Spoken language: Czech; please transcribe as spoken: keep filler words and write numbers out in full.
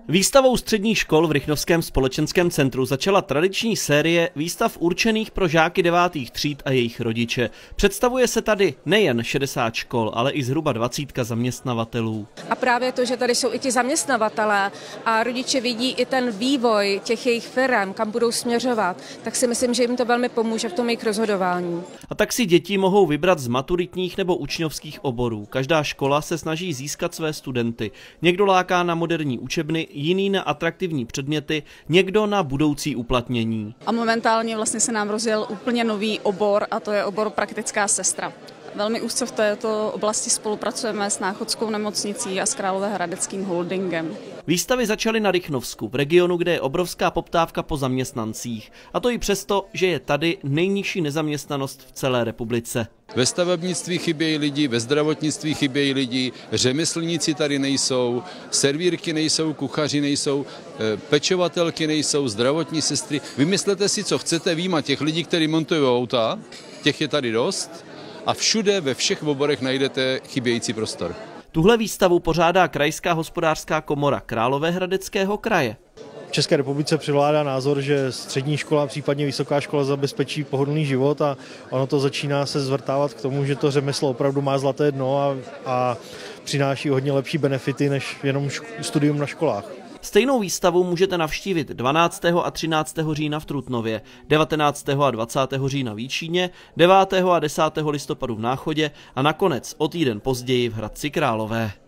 Výstavou středních škol v Rychnovském společenském centru začala tradiční série výstav určených pro žáky devátých tříd a jejich rodiče. Představuje se tady nejen šedesát škol, ale i zhruba dvacítka zaměstnavatelů. A právě to, že tady jsou i ti zaměstnavatelé a rodiče vidí i ten vývoj těch jejich firem, kam budou směřovat, tak si myslím, že jim to velmi pomůže v tom jejich rozhodování. A tak si děti mohou vybrat z maturitních nebo učňovských oborů. Každá škola se snaží získat své studenty. Někdo láká na moderní učebny, jiný na atraktivní předměty, někdo na budoucí uplatnění. A momentálně vlastně se nám rozjel úplně nový obor a to je obor praktická sestra. Velmi úzce v této oblasti spolupracujeme s Náchodskou nemocnicí a s Královéhradeckým holdingem. Výstavy začaly na Rychnovsku, v regionu, kde je obrovská poptávka po zaměstnancích. A to i přesto, že je tady nejnižší nezaměstnanost v celé republice. Ve stavebnictví chybějí lidi, ve zdravotnictví chybějí lidi, řemeslníci tady nejsou, servírky nejsou, kuchaři nejsou, pečovatelky nejsou, zdravotní sestry. Vymyslete si, co chcete, výjima těch lidí, kteří montují auta, těch je tady dost a všude ve všech oborech najdete chybějící prostor. Tuhle výstavu pořádá Krajská hospodářská komora Královéhradeckého kraje. V České republice převládá názor, že střední škola, případně vysoká škola zabezpečí pohodlný život a ono to začíná se zvrtávat k tomu, že to řemeslo opravdu má zlaté dno a, a přináší hodně lepší benefity než jenom studium na školách. Stejnou výstavu můžete navštívit dvanáctého a třináctého října v Trutnově, devatenáctého a dvacátého října v Jíčíně, devátého a desátého listopadu v Náchodě a nakonec o týden později v Hradci Králové.